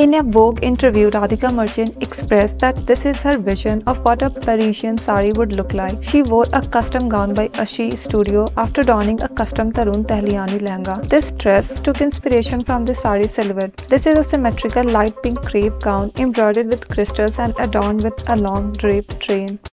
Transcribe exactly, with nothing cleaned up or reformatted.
In a Vogue interview, Radhika Merchant expressed that this is her vision of what a Parisian sari would look like. She wore a custom gown by Ashi Studio after donning a custom Tarun Tahliani lehenga. This dress took inspiration from the sari silhouette. This is a symmetrical light pink crepe gown embroidered with crystals and adorned with a long draped train.